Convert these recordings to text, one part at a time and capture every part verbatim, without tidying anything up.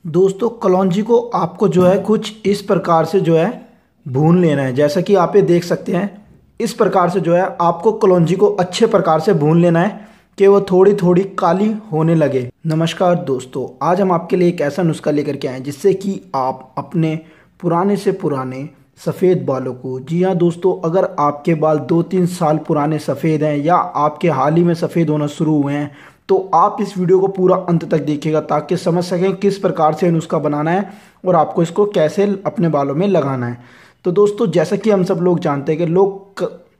दोस्तों कलौंजी को आपको जो है कुछ इस प्रकार से जो है भून लेना है। जैसा कि आप ये देख सकते हैं, इस प्रकार से जो है आपको कलौंजी को अच्छे प्रकार से भून लेना है कि वो थोड़ी थोड़ी काली होने लगे। नमस्कार दोस्तों, आज हम आपके लिए एक ऐसा नुस्खा लेकर के आए जिससे कि आप अपने पुराने से पुराने सफ़ेद बालों को, जी हाँ दोस्तों, अगर आपके बाल दो तीन साल पुराने सफ़ेद हैं या आपके हाल ही में सफ़ेद होना शुरू हुए हैं तो आप इस वीडियो को पूरा अंत तक देखिएगा ताकि समझ सकें किस प्रकार से नुस्खा बनाना है और आपको इसको कैसे अपने बालों में लगाना है। तो दोस्तों जैसा कि हम सब लोग जानते हैं कि लोग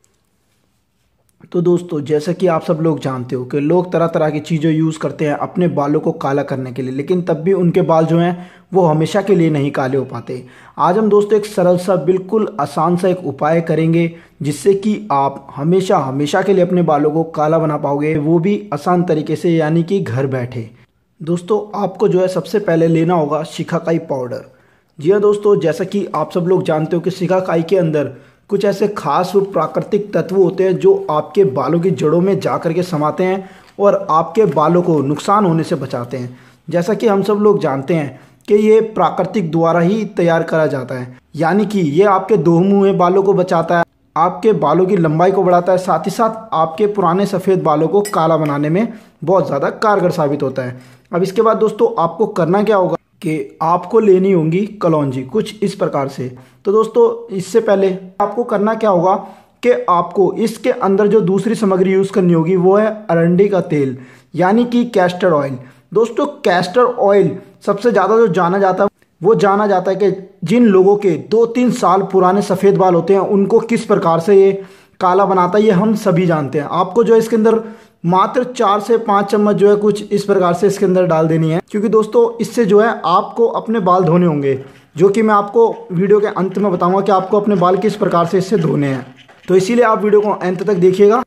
तो दोस्तों जैसा कि आप सब लोग जानते हो कि लोग तरह तरह की चीज़ें यूज़ करते हैं अपने बालों को काला करने के लिए, लेकिन तब भी उनके बाल जो हैं वो हमेशा के लिए नहीं काले हो पाते। आज हम दोस्तों एक सरल सा, बिल्कुल आसान सा एक उपाय करेंगे जिससे कि आप हमेशा हमेशा के लिए अपने बालों को काला बना पाओगे, वो भी आसान तरीके से, यानी कि घर बैठे। दोस्तों आपको जो है सबसे पहले लेना होगा शिकाकाई पाउडर। जी हाँ दोस्तों, जैसा कि आप सब लोग जानते हो कि शिकाकाई के अंदर कुछ ऐसे खास और प्राकृतिक तत्व होते हैं जो आपके बालों की जड़ों में जा कर के समाते हैं और आपके बालों को नुकसान होने से बचाते हैं। जैसा कि हम सब लोग जानते हैं कि ये प्राकृतिक द्वारा ही तैयार करा जाता है, यानी कि ये आपके दोमुंहे बालों को बचाता है, आपके बालों की लंबाई को बढ़ाता है, साथ ही साथ आपके पुराने सफ़ेद बालों को काला बनाने में बहुत ज़्यादा कारगर साबित होता है। अब इसके बाद दोस्तों आपको करना क्या होगा कि आपको लेनी होगी कलौंजी कुछ इस प्रकार से। तो दोस्तों इससे पहले आपको करना क्या होगा कि आपको इसके अंदर जो दूसरी सामग्री यूज़ करनी होगी वो है अरंडी का तेल, यानी कि कैस्टर ऑयल। दोस्तों कैस्टर ऑयल सबसे ज़्यादा जो जाना जाता है वो जाना जाता है कि जिन लोगों के दो तीन साल पुराने सफ़ेद बाल होते हैं उनको किस प्रकार से ये काला बनाता है, ये हम सभी जानते हैं। आपको जो है इसके अंदर मात्र चार से पाँच चम्मच जो है कुछ इस प्रकार से इसके अंदर डाल देनी है, क्योंकि दोस्तों इससे जो है आपको अपने बाल धोने होंगे, जो कि मैं आपको वीडियो के अंत में बताऊंगा कि आपको अपने बाल किस प्रकार से इससे धोने हैं। तो इसीलिए आप वीडियो को अंत तक देखिएगा।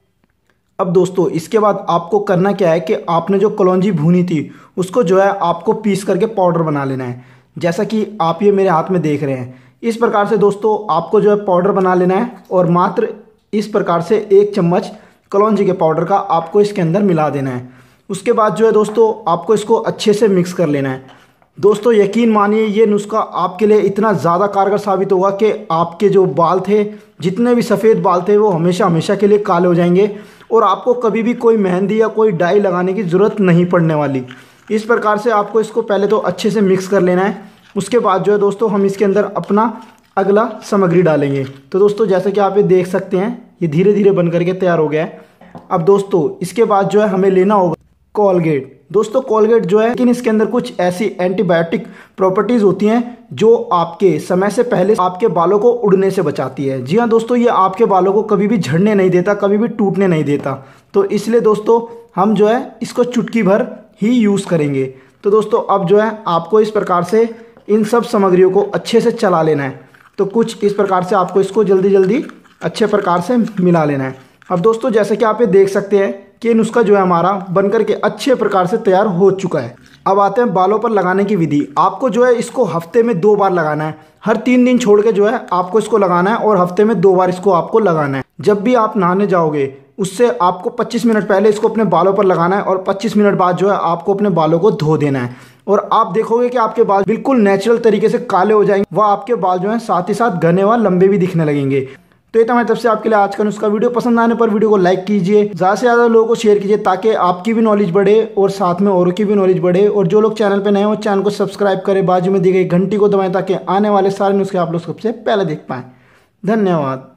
अब दोस्तों इसके बाद आपको करना क्या है कि आपने जो कलौंजी भूनी थी उसको जो है आपको पीस करके पाउडर बना लेना है, जैसा कि आप ये मेरे हाथ में देख रहे हैं। इस प्रकार से दोस्तों आपको जो है पाउडर बना लेना है और मात्र इस प्रकार से एक चम्मच कलौंजी के पाउडर का आपको इसके अंदर मिला देना है। उसके बाद जो है दोस्तों आपको इसको अच्छे से मिक्स कर लेना है। दोस्तों यकीन मानिए ये नुस्खा आपके लिए इतना ज़्यादा कारगर साबित होगा कि आपके जो बाल थे, जितने भी सफ़ेद बाल थे, वो हमेशा हमेशा के लिए काले हो जाएंगे और आपको कभी भी कोई मेहंदी या कोई डाई लगाने की ज़रूरत नहीं पड़ने वाली। इस प्रकार से आपको इसको पहले तो अच्छे से मिक्स कर लेना है। उसके बाद जो है दोस्तों हम इसके अंदर अपना अगला सामग्री डालेंगे। तो दोस्तों जैसा कि आप ये देख सकते हैं ये धीरे धीरे बन करके तैयार हो गया है। अब दोस्तों इसके बाद जो है हमें लेना होगा कोलगेट। दोस्तों कोलगेट जो है, लेकिन इसके अंदर कुछ ऐसी एंटीबायोटिक प्रॉपर्टीज़ होती हैं जो आपके समय से पहले आपके बालों को उड़ने से बचाती है। जी हाँ दोस्तों, ये आपके बालों को कभी भी झड़ने नहीं देता, कभी भी टूटने नहीं देता। तो इसलिए दोस्तों हम जो है इसको चुटकी भर ही यूज़ करेंगे। तो दोस्तों अब जो है आपको इस प्रकार से इन सब सामग्रियों को अच्छे से चला लेना है। तो कुछ इस प्रकार से आपको इसको जल्दी जल्दी अच्छे प्रकार से मिला लेना है। अब दोस्तों जैसे कि आप ये देख सकते हैं कि नुस्खा जो है हमारा बनकर के अच्छे प्रकार से तैयार हो चुका है। अब आते हैं बालों पर लगाने की विधि। आपको जो है इसको हफ्ते में दो बार लगाना है, हर तीन दिन छोड़ के जो है आपको इसको लगाना है और हफ्ते में दो बार इसको आपको लगाना है। जब भी आप नहाने जाओगे उससे आपको पच्चीस मिनट पहले इसको अपने बालों पर लगाना है और पच्चीस मिनट बाद जो है आपको अपने बालों को धो देना है और आप देखोगे कि आपके बाल बिल्कुल नेचुरल तरीके से काले हो जाएंगे। वह आपके बाल जो है साथ ही साथ घने व लंबे भी दिखने लगेंगे। तो ये तो हमारी तरफ से आपके लिए आज का नुस्खा। वीडियो पसंद आने पर वीडियो को लाइक कीजिए, ज़्यादा से ज़्यादा लोगों को शेयर कीजिए ताकि आपकी भी नॉलेज बढ़े और साथ में औरों की भी नॉलेज बढ़े। और जो लोग चैनल पर नए हैं वो चैनल को सब्सक्राइब करें, बाजू में दी गई घंटी को दबाएं ताकि आने वाले सारे नुस्खे आप लोग सबसे पहले देख पाएँ। धन्यवाद।